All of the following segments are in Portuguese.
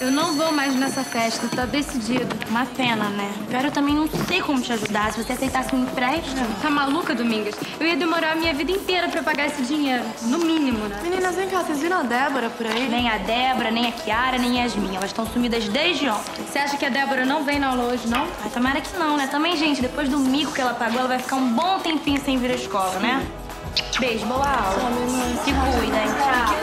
Eu não vou mais nessa festa, tá decidido. Uma pena, né? Pior, eu também não sei como te ajudar. Se você aceitasse um empréstimo... Tá maluca, Domingas? Eu ia demorar a minha vida inteira pra pagar esse dinheiro. No mínimo, né? Meninas, vem cá, vocês viram a Débora por aí? Nem a Débora, nem a Kiara, nem a Yasmin. Elas estão sumidas desde ontem. Você acha que a Débora não vem na aula hoje, não? Ai, tomara que não, né? Também, gente, depois do mico que ela pagou, ela vai ficar um bom tempinho sem vir à escola, né? Beijo, boa aula. Se cuida, hein?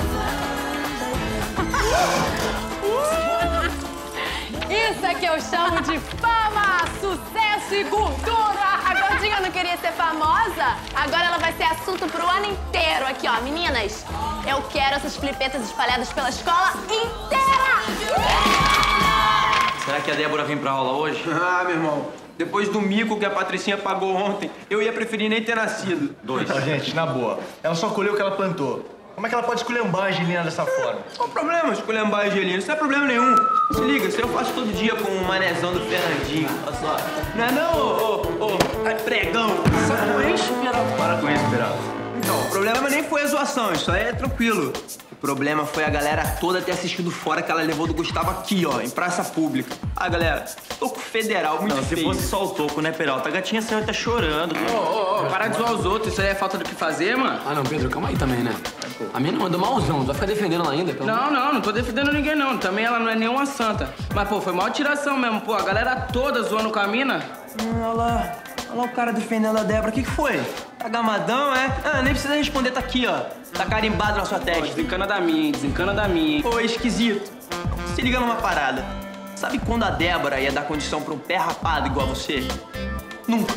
Isso é que eu chamo de fama, sucesso e gordura! A gordinha não queria ser famosa? Agora ela vai ser assunto pro ano inteiro. Aqui, ó, meninas, eu quero essas flipetas espalhadas pela escola inteira! Será que a Débora vem pra aula hoje? Ah, meu irmão, depois do mico que a Patricinha pagou ontem, eu ia preferir nem ter nascido. Ó, gente, na boa, ela só colheu o que ela plantou. Como é que ela pode esculhambar a Angelina dessa forma? Qual o problema esculhambar a Angelina? Isso não é problema nenhum. Se liga, isso eu faço todo dia com o manezão do Fernandinho. Olha só. Não é não, ô, pregão? Só com isso, Peralta. Para com isso, Peralta. Então, o problema nem foi a zoação, isso aí é tranquilo. O problema foi a galera toda ter assistido fora que ela levou do Gustavo aqui, ó, em praça pública. Ah, galera, toco federal, muito feio. Se fosse só o toco, né, Peralta? A gatinha saiu tá chorando. Para de zoar os outros, isso aí é falta do que fazer, mano. Ah, não, Pedro, calma aí também, né? A menina mandou malzão, tu vai ficar defendendo ela ainda? Não tô defendendo ninguém, não. Também ela não é nenhuma santa. Mas, pô, foi mal tiração mesmo, pô. A galera toda zoando com a mina. Olha lá o cara defendendo a Débora. O que foi? Tá gamadão, é? Ah, nem precisa responder, tá aqui, ó. Tá carimbado na sua testa. Desencana da minha, hein? Desencana da minha, hein? Ô, esquisito. Se liga numa parada. Sabe quando a Débora ia dar condição pra um pé rapado igual a você? Nunca.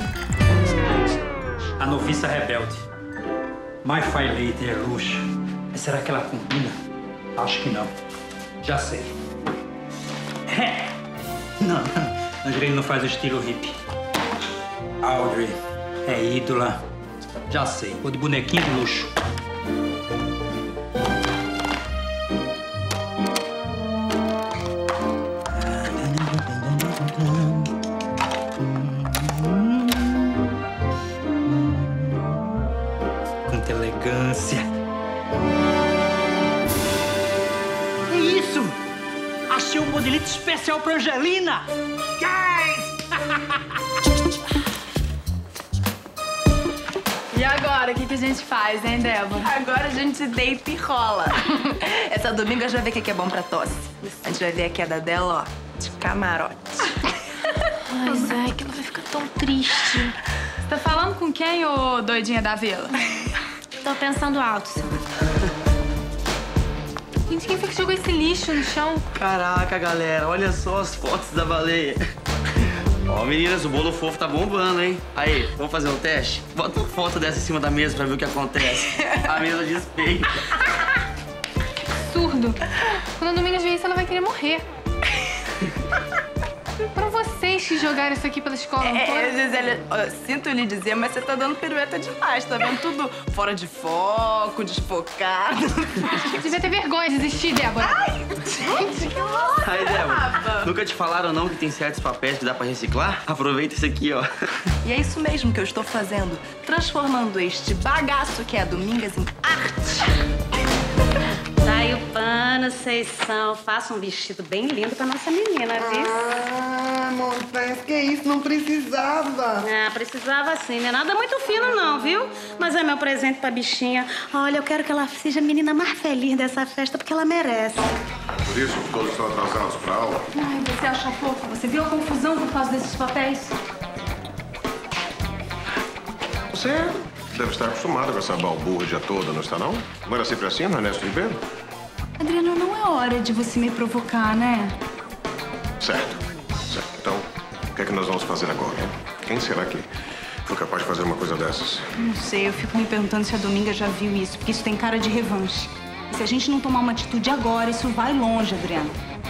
A noviça rebelde. My Fair Lady é luxo. Mas será que ela combina? Acho que não. Já sei. Não, Angelina não faz o estilo hippie. Audrey é ídola. Já sei. Vou de bonequinho de luxo. Quanta elegância. É isso! Achei um modelito especial pra Angelina! Yes! E agora, o que a gente faz, hein, Débora? Agora a gente deita e rola. Essa domingo a gente vai ver o que é bom pra tosse. A gente vai ver a queda dela, ó, de camarote. Ai, Zé, que ela vai ficar tão triste. Você tá falando com quem, ô doidinha da vila? Tô pensando alto, Silvia. Gente, quem foi que jogou esse lixo no chão? Caraca, galera, olha só as fotos da baleia. Ó, meninas, o bolo fofo tá bombando, hein? Aí, vamos fazer um teste? Bota uma foto dessa em cima da mesa pra ver o que acontece. A mesa de espelho. Absurdo. Quando a Domingas ver isso, ela vai querer morrer. Pra vocês que jogaram isso aqui pela escola, não foi? Gisele, sinto lhe dizer, mas você tá dando pirueta demais. Tá vendo tudo fora de foco, desfocado. Devia ter vergonha de desistir, Débora. Ai, gente, que louca. Aí, Débora, nunca te falaram não que tem certos papéis que dá pra reciclar? Aproveita esse aqui, ó. E é isso mesmo que eu estou fazendo. Transformando este bagaço que é a Domingas em arte. Sai o pano, vocês são. Faça um vestido bem lindo pra nossa menina, viu? Ah, Montanhas, que isso? Não precisava. Ah, precisava sim, né? Nada muito fino não, viu? Mas é meu presente pra bichinha. Olha, eu quero que ela seja a menina mais feliz dessa festa, porque ela merece. Por isso todos estão atrasados pra aula? Ai, você acha fofo? Você viu a confusão por causa desses papéis? Você deve estar acostumado com essa balbúrdia o dia todo, não está, não? Não era sempre assim, no Ernesto Ribeiro? Adriano, não é hora de você me provocar, né? Certo. Então, o que é que nós vamos fazer agora, hein? Quem será que foi capaz de fazer uma coisa dessas? Não sei, eu fico me perguntando se a Dominga já viu isso, porque isso tem cara de revanche. E se a gente não tomar uma atitude agora, isso vai longe, Adriano.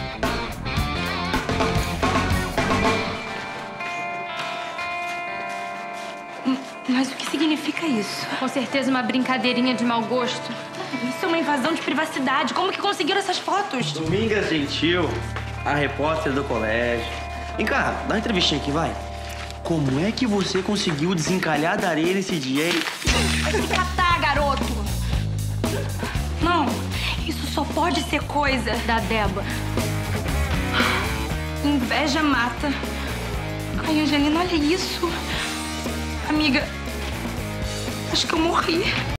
Mas o que significa isso? Com certeza uma brincadeirinha de mau gosto. Isso é uma invasão de privacidade. Como que conseguiram essas fotos? Domingas Gentil, a repórter do colégio. Vem cá, dá uma entrevistinha aqui, vai. Como é que você conseguiu desencalhar da areia nesse dia, hein? Vai se catar, garoto! Não, isso só pode ser coisa da Débora. inveja mata. Ai, Angelina, olha isso. Amiga, acho que eu morri.